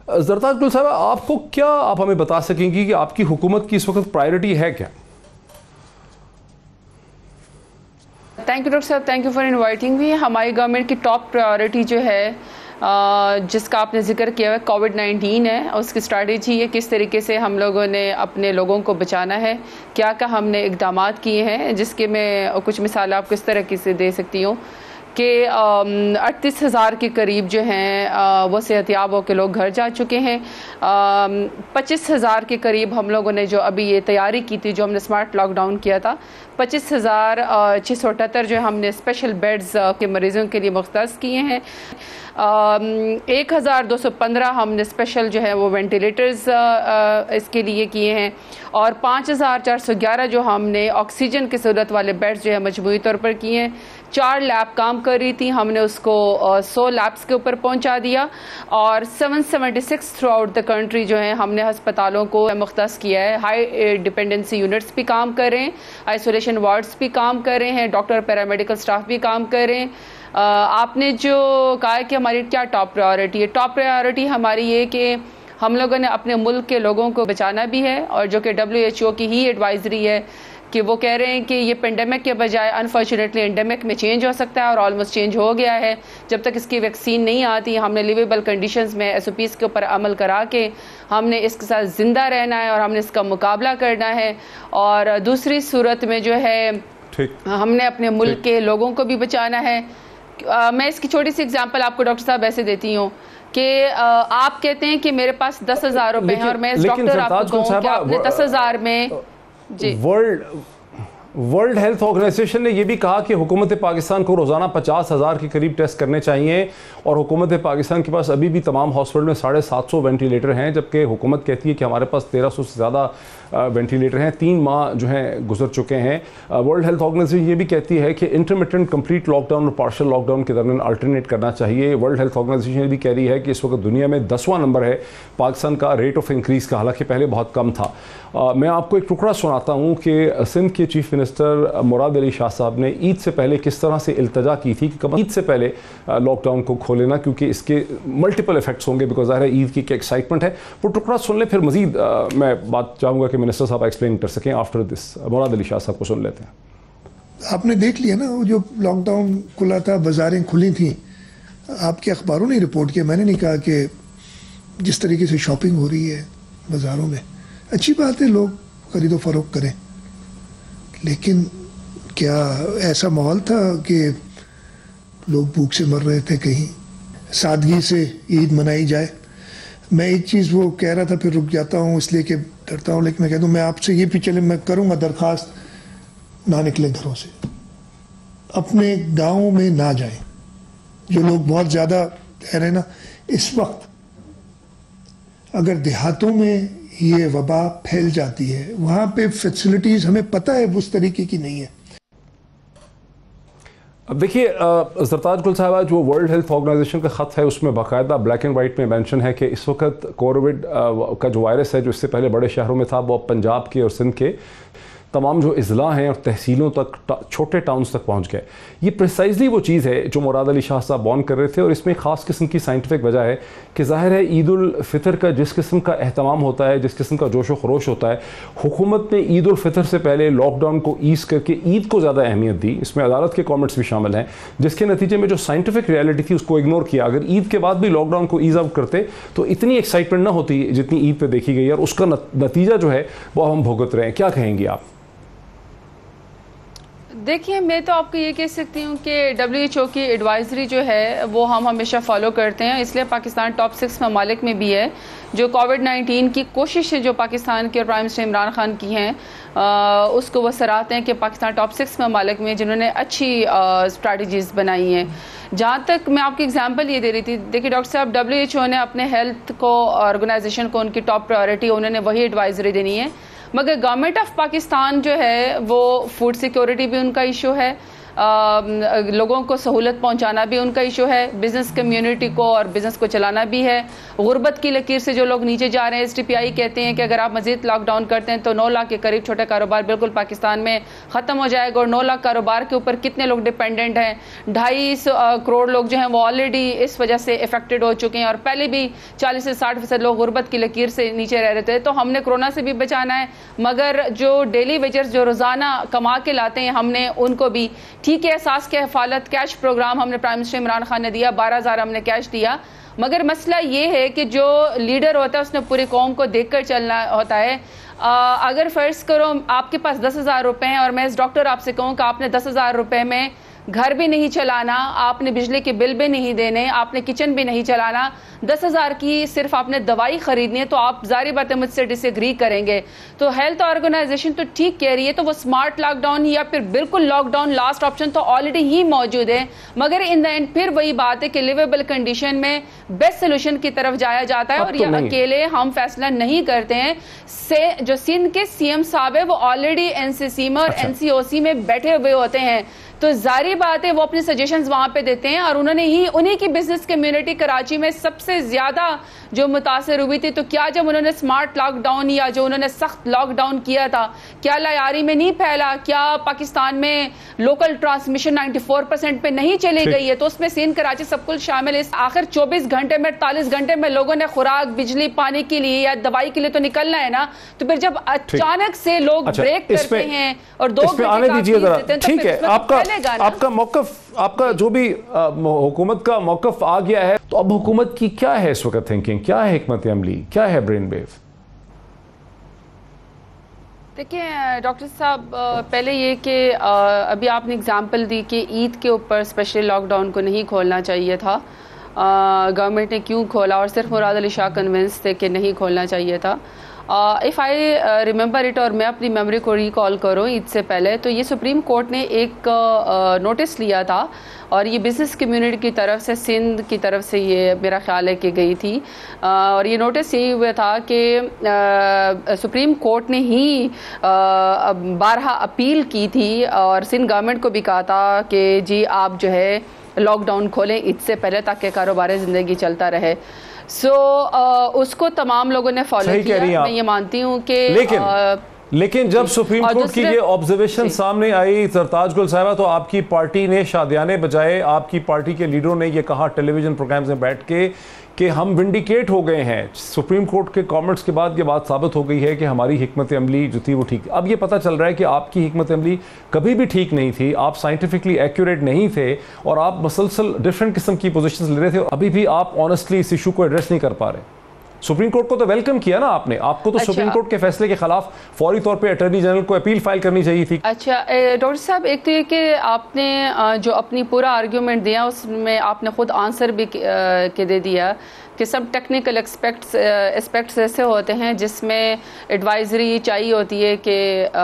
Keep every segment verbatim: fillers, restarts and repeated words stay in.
ज़रदार गुल साहब, आपको क्या आप हमें बता सकेंगी कि आपकी हुकूमत की इस वक्त प्रायोरिटी है क्या? थैंक यू डॉक्टर साहब, thank you for inviting me. हमारी गवर्नमेंट की टॉप प्रायोरिटी जो है जिसका आपने जिक्र किया है कोविड नाइन्टीन है। उसकी स्ट्रैटेजी है किस तरीके से हम लोगों ने अपने लोगों को बचाना है, क्या क्या हमने इक़दाम किए हैं, जिसके मैं कुछ मिसाल आपको इस तरह की से दे सकती हूँ कि अड़तीस हज़ार के करीब जो हैं वो सेहतियाब होकर लोग घर जा चुके हैं। पच्चीस हज़ार के करीब हम लोगों ने जो अभी ये तैयारी की थी, जो हमने स्मार्ट लॉकडाउन किया था, पच्चीस हज़ार छः सौ अठहत्तर जो हमने स्पेशल बेड्स के मरीज़ों के लिए मुख्तस किए हैं। एक हज़ार दो सौ पंद्रह हमने स्पेशल जो है वो वेंटिलेटर्स इसके लिए किए हैं और पाँच हज़ार चार सौ ग्यारह जो हमने ऑक्सीजन की ज़रूरत वाले बेड्स जो है मजमूई तौर पर किए हैं। चार लैब काम कर रही थी, हमने उसको सौ लैब्स के ऊपर पहुंचा दिया और सात सौ छिहत्तर थ्रू आउट द कंट्री जो है हमने अस्पतालों को मुख्तस किया है। हाई डिपेंडेंसी यूनिट्स भी काम कर रहे हैं, आइसोलेशन वार्ड्स भी काम कर रहे हैं, डॉक्टर पैरामेडिकल स्टाफ भी काम कर रहे हैं। आ, आपने जो कहा है कि हमारी क्या टॉप प्रायोरिटी है, टॉप प्रायोरिटी हमारी ये कि हम लोगों ने अपने मुल्क के लोगों को बचाना भी है और जो कि डब्ल्यू एच ओ की ही एडवाइजरी है कि वो कह रहे हैं कि ये पेंडेमिक के बजाय अनफॉर्चुनेटली एंडेमिक में चेंज हो सकता है और ऑलमोस्ट चेंज हो गया है। जब तक इसकी वैक्सीन नहीं आती, हमने लिवेबल कंडीशंस में एस ओ पीज़ के ऊपर अमल करा के हमने इसके साथ ज़िंदा रहना है और हमने इसका मुकाबला करना है। और दूसरी सूरत में जो है हमने अपने मुल्क के लोगों को भी बचाना है। आ, मैं इसकी छोटी सी एग्जांपल आपको डॉक्टर साहब ऐसे देती हूँ कि आप कहते हैं कि मेरे पास दस हज़ार रुपए हैं और मैं इस डॉक्टर आपको कहूँ कि आपने दस हज़ार में जी वर्ल्ड वर्ल्ड हेल्थ ऑर्गेनाइजेशन ने यह भी कहा कि हुकूमत पाकिस्तान को रोज़ाना पचास हज़ार के करीब टेस्ट करने चाहिए और हुकूमत पाकिस्तान के पास अभी भी तमाम हॉस्पिटल में साढ़े सात सौ वेंटिलेटर हैं, जबकि हुकूमत कहती है कि हमारे पास तेरह सौ से ज़्यादा वेंटिलेटर हैं। तीन माह जो हैं गुजर चुके हैं। वर्ल्ड हेल्थ ऑर्गेनाइजेशन ये भी कहती है कि इंटरमिटेंट कंप्लीट लॉकडाउन और पार्शल लॉकडाउन के दरमियान अल्टरनेट करना चाहिए। वर्ल्ड हेल्थ ऑर्गेनाइजेशन ये भी कह रही है कि इस वक्त दुनिया में दसवां नंबर है पाकिस्तान का रेट ऑफ इंक्रीज़ का, हालांकि पहले बहुत कम था। आ, मैं आपको एक टुकड़ा सुनाता हूँ कि सिंध के चीफ मिनिस्टर मुराद अली शाह साहब ने ईद से पहले किस तरह से इल्तजा की थी कि कब ईद से पहले लॉकडाउन को खोले ना, क्योंकि इसके मल्टीपल इफेक्ट्स होंगे, बिकॉज ज़ाहिर है ईद की एक्साइटमेंट है। वो टुकड़ा सुन ले, फिर मजीद मैं बात चाहूँगा कि मिनिस्टर साहब एक्सप्लेन कर सकें। आफ्टर दिस मुराद अली शाह साहब को सुन लेते हैं। आपने देख लिया ना, वो जो लॉकडाउन खुला था, बाजारें खुली थी, आपके अखबारों ने रिपोर्ट किया, मैंने नहीं कहा कि जिस तरीके से शॉपिंग हो रही है बाज़ारों में, अच्छी बात है, लोग खरीदो फरोख्त करें, लेकिन क्या ऐसा माहौल था कि लोग भूख से मर रहे थे? कहीं सादगी से ईद मनाई जाए। मैं एक चीज़ वो कह रहा था, फिर रुक जाता हूँ इसलिए कि डरता हूँ, लेकिन मैं कह दूँ मैं आपसे ये भी चले मैं करूँगा दरख्वास्त, ना निकले घरों से, अपने गाँव में ना जाएं। जो लोग बहुत ज़्यादा कह रहे हैं ना इस वक्त, अगर देहातों में ये वबा फैल जाती है, वहाँ पे फैसिलिटीज़ हमें पता है उस तरीके की नहीं है। अब देखिए ज़रदार गुल साहबा, जो वर्ल्ड हेल्थ ऑर्गेनाइजेशन का ख़त है उसमें बाकायदा ब्लैक एंड वाइट में मेंशन है कि इस वक्त कोविड का जो वायरस है जो इससे पहले बड़े शहरों में था, वो पंजाब के और सिंध के तमाम जो अज़ला हैं और तहसीलों तक, छोटे टाउन्स तक पहुंच गए। ये प्रिसाइजली वो चीज़ है जो मुराद अली शाह साहब बॉर्न कर रहे थे, और इसमें ख़ास किस्म की साइंटिफिक वजह है कि ज़ाहिर है ईद उल फ़ितर का जिस किस्म का एहतमाम होता है, जिस किस्म का जोश व खरोश होता है, हुकूमत ने ईद उल फ़ितर से पहले लॉकडाउन को ईज़ करके ईद को ज़्यादा अहमियत दी। इसमें अदालत के कॉमेंट्स भी शामिल हैं, जिसके नतीजे में जो साइंटिफिक रियलिटी थी उसको इग्नोर किया। अगर ईद के बाद भी लॉकडाउन को ईज़ आउट करते तो इतनी एक्साइटमेंट ना होती जितनी ईद पर देखी गई, और उसका नतीजा जो है वो हम भुगत रहे हैं। क्या कहेंगी आप? देखिए, मैं तो आपको ये कह सकती हूँ कि डब्ल्यू एच ओ की एडवाइजरी जो है वो हम हमेशा फॉलो करते हैं, इसलिए पाकिस्तान टॉप सिक्स ममालिक में भी है। जो कोविड नाइन्टीन की कोशिशें जो पाकिस्तान के और प्राइम मिनिस्टर इमरान खान की हैं, उसको वो सराहते हैं कि पाकिस्तान टॉप सिक्स ममालिक में जिन्होंने अच्छी स्ट्रैटेजीज़ बनाई हैं। जहाँ तक मैं आपकी एग्जांपल ये दे रही थी, देखिए डॉक्टर साहब, डब्ल्यू एच ओ ने अपने हेल्थ को ऑर्गेनाइजेशन को उनकी टॉप प्रायोरिटी, उन्होंने वही एडवाइजरी देनी है, मगर गवर्नमेंट ऑफ पाकिस्तान जो है वो फूड सिक्योरिटी भी उनका इशू है, लोगों को सहूलत पहुंचाना भी उनका इशू है, बिजनेस कम्युनिटी को और बिजनेस को चलाना भी है। गुर्बत की लकीर से जो लोग नीचे जा रहे हैं, एस टी पी आई कहते हैं कि अगर आप मजीद लॉकडाउन करते हैं तो नौ लाख के करीब छोटे कारोबार बिल्कुल पाकिस्तान में ख़त्म हो जाएगा। और नौ लाख कारोबार के ऊपर कितने लोग डिपेंडेंट हैं? ढाई करोड़ लोग जो हैं वो ऑलरेडी इस वजह से इफेक्टेड हो चुके हैं, और पहले भी चालीस से साठ फीसद लोग गुर्बत की लकीर से नीचे रह रहे थे। तो हमने कोरोना से भी बचाना है, मगर जो डेली वेजर्स जो रोज़ाना कमा के लाते हैं हमने उनको भी ठीक है। एहसास के हफालत कैश प्रोग्राम हमने प्राइम मिनिस्टर इमरान खान ने दिया, बारह हज़ार हमने कैश दिया, मगर मसला ये है कि जो लीडर होता है उसने पूरी कौम को देखकर चलना होता है। आ, अगर फ़र्ज़ करो आपके पास दस हज़ार रुपये हैं और मैं इस डॉक्टर आपसे कहूँ कि आपने दस हज़ार रुपये में घर भी नहीं चलाना, आपने बिजली के बिल भी नहीं देने, आपने किचन भी नहीं चलाना, दस हज़ार की सिर्फ आपने दवाई खरीदनी है, तो आप ज़ाहिर बात है मुझसे डिसएग्री करेंगे। तो हेल्थ ऑर्गेनाइजेशन तो ठीक कह रही है, तो वो स्मार्ट लॉकडाउन या फिर बिल्कुल लॉकडाउन लास्ट ऑप्शन तो ऑलरेडी ही मौजूद है, मगर इन द एंड फिर वही बात है कि लिवेबल कंडीशन में बेस्ट सोल्यूशन की तरफ जाया जाता है। और ये अकेले हम फैसला नहीं करते हैं, से जो सिंध के सी एम साहब है वो ऑलरेडी एन सी सी में और एन सी ओ सी में बैठे हुए होते हैं, तो जारी बात है वो अपने सजेशंस वहां पे देते हैं। और उन्होंने ही उन्हीं की बिजनेस कम्युनिटी कराची में सबसे ज्यादा जो मुतासर हुई थी, तो क्या जब उन्होंने स्मार्ट लॉकडाउन या जो उन्होंने सख्त लॉकडाउन किया था, क्या लायारी में नहीं फैला? क्या पाकिस्तान में लोकल ट्रांसमिशन चौरानवे परसेंट पे नहीं चली गई है? तो उसमें सिंध कराची सब कुछ शामिल है। आखिर चौबीस घंटे में अड़तालीस घंटे में लोगों ने खुराक, बिजली, पानी के लिए या दवाई के लिए तो निकलना है ना। तो फिर जब अचानक से लोग अच्छा, ब्रेक करते हैं और दो आने दीजिए जरा, ठीक है, आपका आपका मौकफ, आपका जो भी हुकूमत का मौकफ आ गया है, तो अब हुकूमत की क्या है इस वक्त थिंकिंग, क्या है हिकमत अमली, क्या है ब्रेन वेव? देखिए डॉक्टर साहब, पहले ये कि अभी आपने एग्जांपल दी कि ईद के ऊपर स्पेशली लॉकडाउन को नहीं खोलना चाहिए था, गवर्नमेंट ने क्यों खोला, और सिर्फ मुराद अली शाह कन्विंस थे कि नहीं खोलना चाहिए था। इफ़ आई रिमेंबर इट, और मैं अपनी मेमोरी को रिकॉल करूँ ईद से पहले, तो ये सुप्रीम कोर्ट ने एक नोटिस uh, लिया था, और ये बिज़नेस कम्युनिटी की तरफ से, सिंध की तरफ से ये मेरा ख्याल है कि गई थी, uh, और ये नोटिस यही हुआ था कि सुप्रीम uh, कोर्ट ने ही uh, बारहा अपील की थी और सिंध गवर्नमेंट को भी कहा था कि जी आप जो है लॉकडाउन खोलें ईद से पहले, ताकि कारोबार ज़िंदगी चलता रहे। सो so, uh, उसको तमाम लोगों ने फॉलो किया। मैं ये मानती हूँ कि लेकिन uh, लेकिन जब सुप्रीम कोर्ट की ये ऑब्जर्वेशन सामने आई सरताज गुल साहिबा, तो आपकी पार्टी ने शादियाने बजाए, आपकी पार्टी के लीडरों ने ये कहा टेलीविजन प्रोग्राम्स में बैठ के कि हम विंडिकेट हो गए हैं। सुप्रीम कोर्ट के कमेंट्स के बाद ये बात साबित हो गई है कि हमारी हिकमत अमली जो थी वो ठीक। अब ये पता चल रहा है कि आपकी हिकमत अमली कभी भी ठीक नहीं थी, आप साइंटिफिकली एक्यूरेट नहीं थे, और आप मसलसल डिफरेंट किस्म की पोजीशंस ले रहे थे। अभी भी आप ऑनेस्टली इस इशू को एड्रेस नहीं कर पा रहे। सुप्रीम कोर्ट को तो वेलकम किया ना आपने, आपको तो अच्छा। सुप्रीम कोर्ट के फैसले के खिलाफ फौरी तौर पे अटॉर्नी जनरल को अपील फाइल करनी चाहिए थी। अच्छा डॉक्टर साहब, एक तो ये कि आपने जो अपनी पूरा आर्ग्यूमेंट दिया उसमें आपने खुद आंसर भी के दे दिया कि सब टेक्निकल एक्सपेक्ट्स एस्पेक्ट्स ऐसे होते हैं जिसमें एडवाइजरी चाहिए होती है कि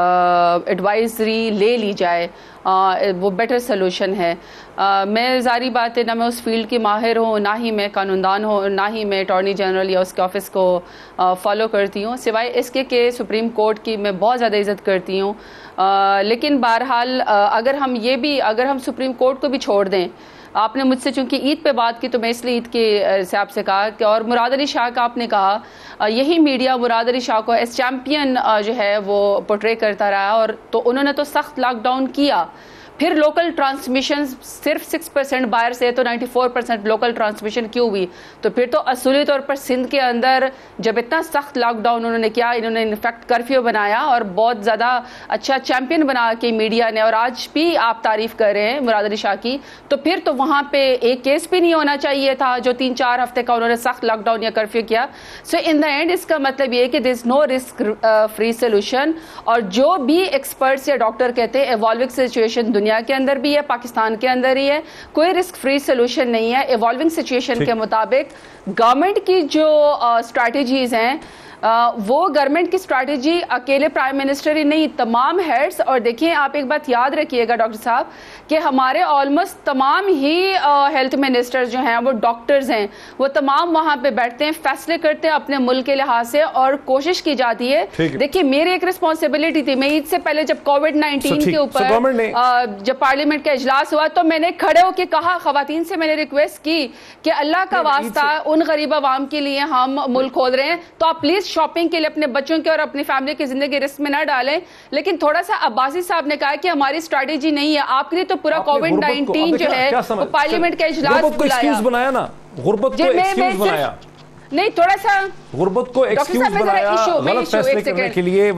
एडवाइजरी ले ली जाए, आ, वो बेटर सोल्यूशन है। आ, मैं ज़ारी बात है ना मैं उस फील्ड की माहिर हूँ, ना ही मैं कानूनदान हूँ, ना ही मैं अटॉर्नी जनरल या उसके ऑफिस को फॉलो करती हूँ, सिवाय इसके कि सुप्रीम कोर्ट की मैं बहुत ज़्यादा इज़्ज़त करती हूँ। लेकिन बहरहाल अगर हम ये भी अगर हम सुप्रीम कोर्ट को भी छोड़ दें, आपने मुझसे चूंकि ईद पे बात की तो मैं इसलिए ईद के से आपसे कहा कि, और मुराद अली शाह का आपने कहा, यही मीडिया मुराद अली शाह को एज चैम्पियन जो है वो पोर्ट्रे करता रहा, और तो उन्होंने तो सख्त लॉकडाउन किया, फिर लोकल ट्रांसमिशन सिर्फ सिक्स परसेंट बाहर से तो चौरानवे परसेंट लोकल ट्रांसमिशन क्यों हुई? तो फिर तो असूली तौर पर सिंध के अंदर जब इतना सख्त लॉकडाउन उन्होंने किया, इन्होंने इनफैक्ट कर्फ्यू बनाया और बहुत ज़्यादा अच्छा चैम्पियन बना के मीडिया ने, और आज भी आप तारीफ कर रहे हैं मुराद अली शाह की, तो फिर तो वहाँ पे एक केस भी नहीं होना चाहिए था जो तीन चार हफ्ते का उन्होंने सख्त लॉकडाउन या कर्फ्यू किया। सो इन द एंड इसका मतलब ये है कि this is no risk free solution, और जो भी एक्सपर्ट्स या डॉक्टर कहते हैं इवॉल्विंग सिचुएशन दुनिया के अंदर भी है, पाकिस्तान के अंदर ही है, कोई रिस्क फ्री सोल्यूशन नहीं है। इवॉल्विंग सिचुएशन के मुताबिक गवर्नमेंट की जो स्ट्रैटेजीज हैं आ, वो गवर्नमेंट की स्ट्रैटेजी अकेले प्राइम मिनिस्टर ही नहीं, तमाम हेड्स। और देखिए, आप एक बात याद रखिएगा डॉक्टर साहब कि हमारे ऑलमोस्ट तमाम ही हेल्थ मिनिस्टर जो हैं वो डॉक्टर्स हैं, वो तमाम वहां पे बैठते हैं, फैसले करते हैं अपने मुल्क के लिहाज से, और कोशिश की जाती है। देखिए, मेरी एक रिस्पॉन्सिबिलिटी थी, मैं ईद से पहले जब कोविड नाइन्टीन के ऊपर जब पार्लियामेंट का इजलास हुआ तो मैंने खड़े होकर कहा, खवातीन से मैंने रिक्वेस्ट की कि अल्लाह का वास्ता उन गरीब आवाम के लिए हम मुल्क खोल रहे हैं, तो आप प्लीज शॉपिंग के लिए अपने बच्चों के और अपनी फैमिली की जिंदगी रिस्क में ना डालें। लेकिन थोड़ा सा अब्बासी साहब ने कहा कि हमारी स्ट्रैटेजी नहीं है, आपके लिए तो पूरा कोविड नाइन्टीन जो है वो पार्लियामेंट का इजलास बुलाया बनाया ना, गुर्बत को एक्सक्यूज बनाया, नहीं थोड़ा सा गुर्बत को एक्सक्यूज बनाया गलत फैसले करने के लिए।